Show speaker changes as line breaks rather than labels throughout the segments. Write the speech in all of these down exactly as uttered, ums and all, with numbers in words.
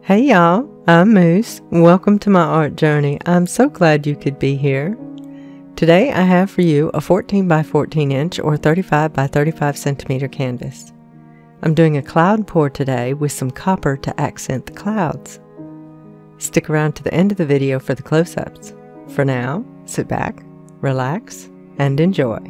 Hey y'all, I'm Moose. Welcome to my art journey. I'm so glad you could be here. Today I have for you a fourteen by fourteen inch or thirty-five by thirty-five centimeter canvas. I'm doing a cloud pour today with some copper to accent the clouds. Stick around to the end of the video for the close-ups. For now, sit back, relax, and enjoy.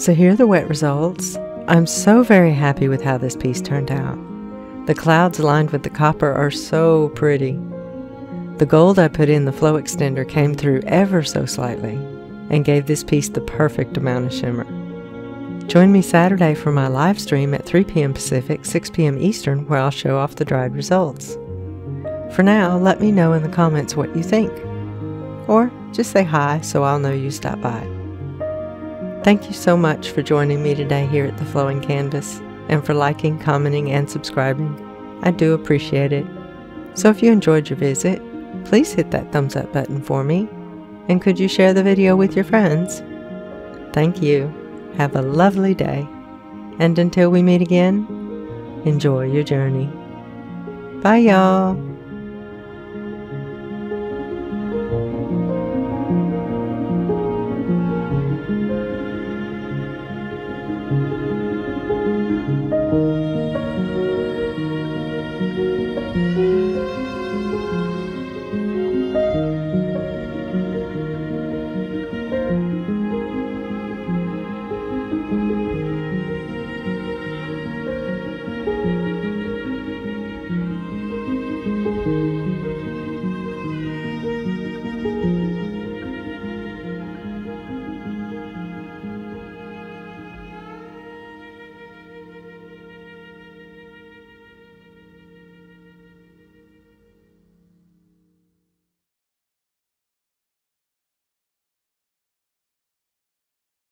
So here are the wet results. I'm so very happy with how this piece turned out. The clouds lined with the copper are so pretty. The gold I put in the flow extender came through ever so slightly and gave this piece the perfect amount of shimmer. Join me Saturday for my live stream at three p m Pacific, six p m Eastern, where I'll show off the dried results. For now, let me know in the comments what you think. Or just say hi so I'll know you stopped by. Thank you so much for joining me today here at the Flowing Canvas, and for liking, commenting, and subscribing. I do appreciate it. So if you enjoyed your visit, please hit that thumbs up button for me. And could you share the video with your friends? Thank you. Have a lovely day. And until we meet again, enjoy your journey. Bye, y'all.